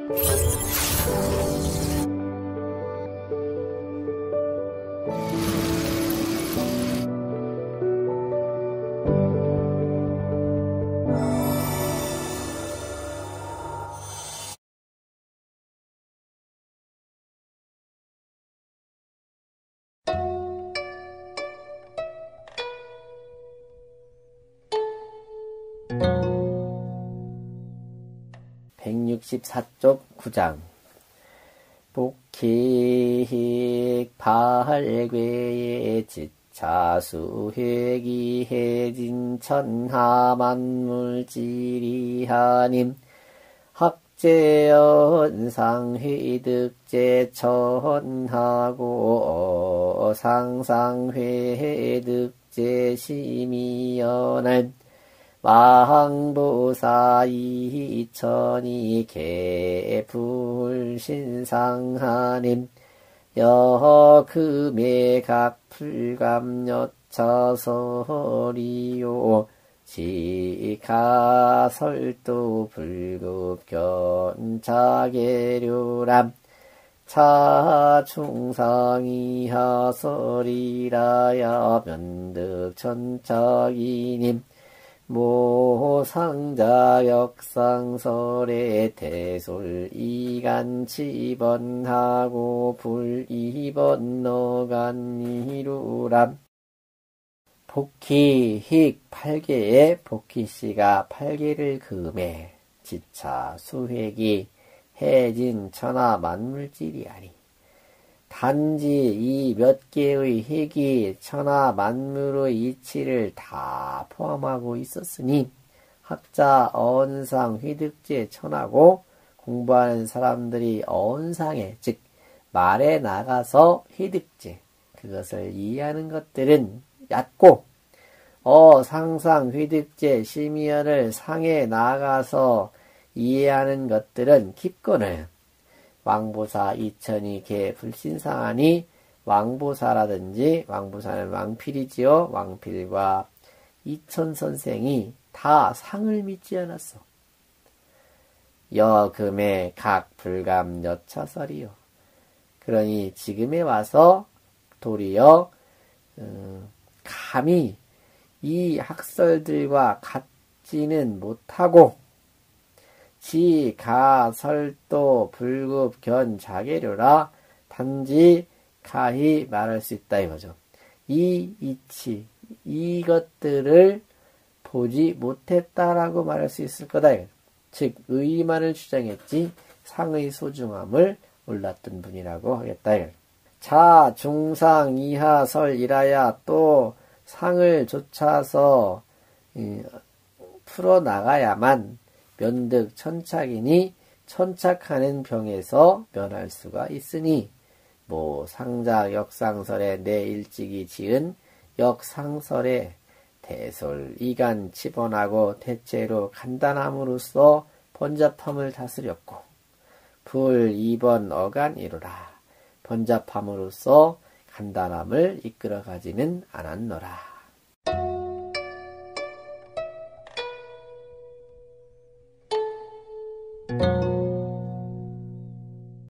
(164쪽) 9장 복희 발괴의 지차수회기 해진 천하만물지리하님 학제연상회득제 천하고 상상회득제 심의연한 마항보사 이천이 개불신상하님 여금의 각불감여차설이요 지가설도 불급견자계류람 차중상이하설이라야 면득천착이님 모상자 역상설의 대솔 이간치번하고 불이번너간이루람 복희 힉 8개의 복희씨가 8개를 금해 지차 수획이 해진 천하 만물질이아니 단지 이 몇 개의 핵이 천하 만물의 이치를 다 포함하고 있었으니 학자 어언상 휘득제 천하고 공부하는 사람들이 어언상에 즉 말에 나가서 휘득제 그것을 이해하는 것들은 얕고 상상 휘득제 심의연을 상에 나가서 이해하는 것들은 깊거늘 왕보사 이천이 개 불신상하니 왕보사라든지 왕보사는 왕필이지요. 왕필과 이천 선생이 다 상을 믿지 않았어. 여금의 각 불감 여차설이요. 그러니 지금에 와서 도리어 감히 이 학설들과 같지는 못하고 지가설도 불급견자계류라 단지 가히 말할 수 있다 이거죠. 이 이치 이것들을 보지 못했다라고 말할 수 있을 거다. 즉 의의만을 주장했지 상의 소중함을 몰랐던 분이라고 하겠다. 자 중상 이하 설이라야 또 상을 좇아서 풀어나가야만 면득 천착이니 천착하는 병에서 면할 수가 있으니 상자 역상설에 내 일찍이 지은 역상설에 대솔 이간 치번하고 대체로 간단함으로써 번잡함을 다스렸고 불 2번 어간 이루라 번잡함으로써 간단함을 이끌어가지는 않았노라.